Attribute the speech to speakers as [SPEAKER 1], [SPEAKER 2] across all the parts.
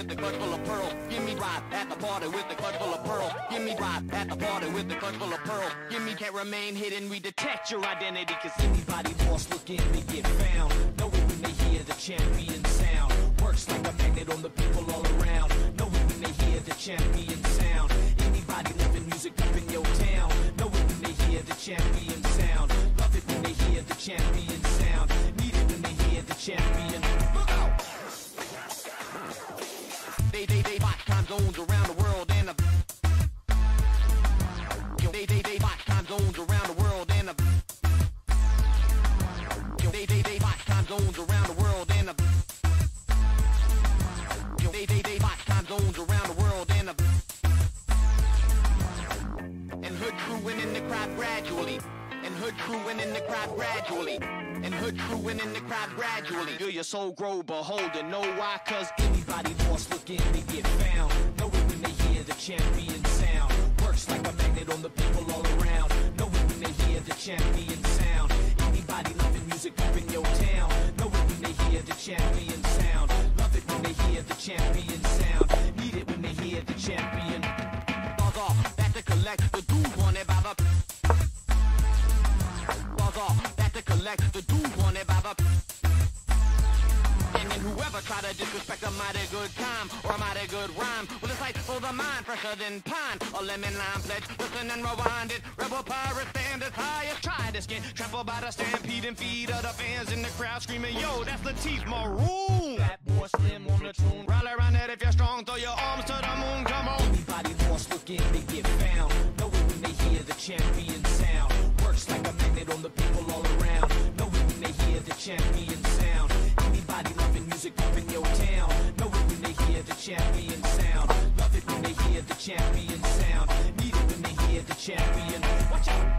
[SPEAKER 1] with the clutch full of pearls. Give me drive at the party with the clutch full of pearls. Give me drive at the party with the clutch full of pearls. Give me can't remain hidden. We detect your identity, cause anybody lost looking to get found. Know it when they hear the champion sound. Works like a magnet on the people all around. Know it when they hear the champion sound. Anybody living music up in your town. Know it when they hear the champion sound. Love it when they hear the champion sound. Need it when they hear the champion. Look out! They watch time zones around the world and they watch time zones around the world and they watch time zones around the world and they watch time zones around the world and hood crewing in the crowd gradually. And hood crewing in the crowd gradually. And hood crewing in the crowd gradually. Feel your soul grow, behold, and know why? Cause anybody lost looking to get found. Know it when they hear the champion sound. Works like a magnet on the people all around. Know it when they hear the champion sound. Anybody loving music up in your town. Know it when they hear the champion sound. Love it when they hear the champion sound. Need it when they hear the champion. Buzz off, back to collect the dudes wanted by the back to collect the dudes wanted by the. And then whoever try to disrespect a mighty good time or a mighty good rhyme, well, it's like for the mind fresher than pine. A lemon lime pledge, listen and rewind it. Rebel pirate stand as high as try to get trampled by the stampede and feed of the fans in the crowd screaming, yo, that's Latif Maroon. Fat boy slim on the tune. Rally around that if you're strong, throw your arms to the moon, come on. Anybody lost looking, they get found. Know it when they hear the champion sound. Works like a magnet on the people all around. Know it when they hear the champion sound. Anybody loving music up in your town. Know it when they hear the champion sound. Love it when they hear the champion sound. Need it when they hear the champion. Watch out!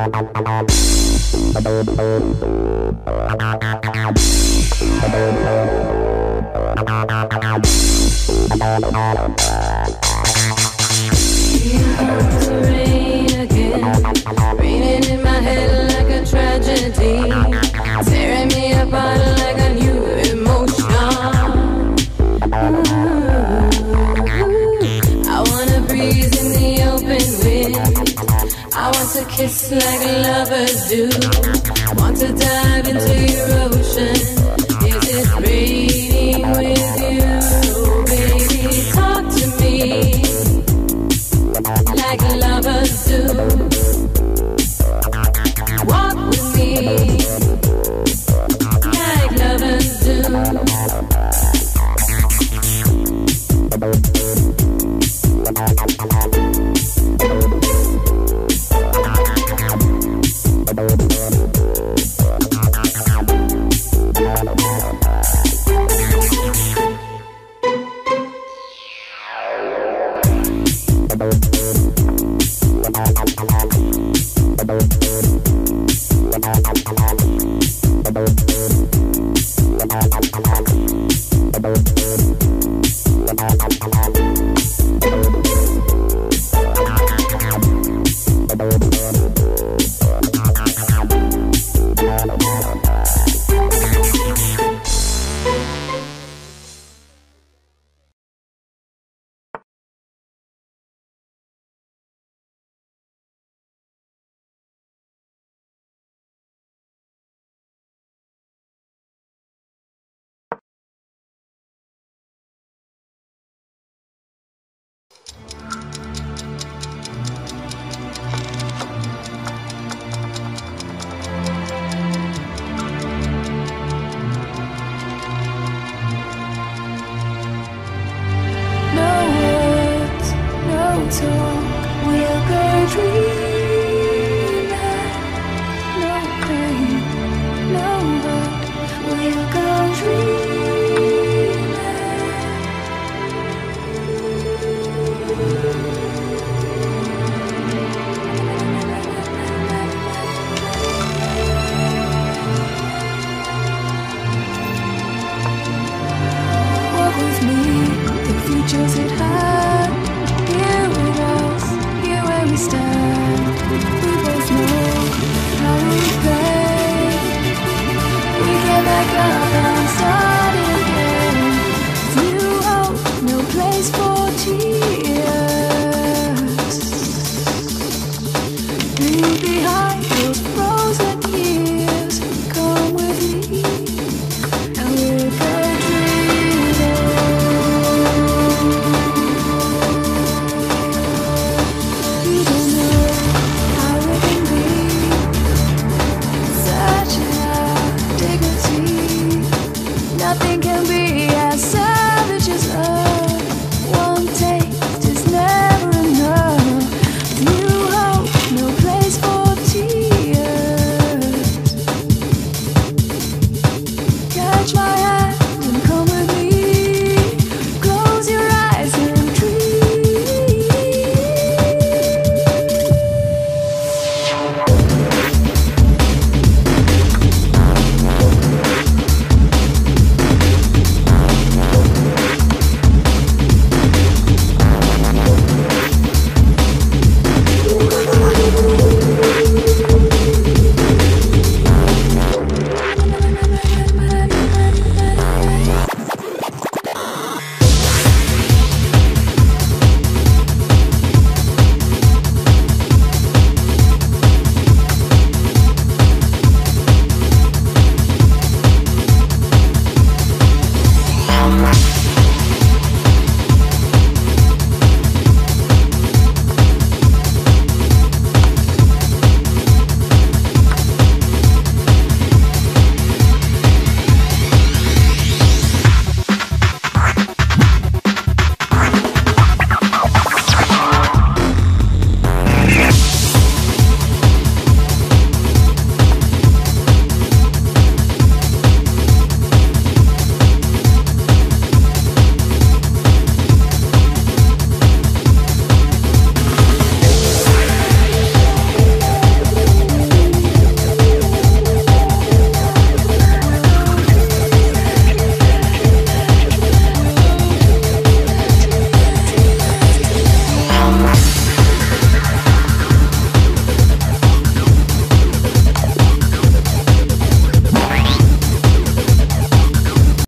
[SPEAKER 2] Rain again, raining in my head like a tragedy, tearing me apart like a new emotion. I wanna breathe in the open wind. I want to kiss like lovers do. Want to dive into your ocean. Is it raining with you? Oh, baby, talk to me like lovers do. Walk with me like lovers do.
[SPEAKER 3] No words, no tone.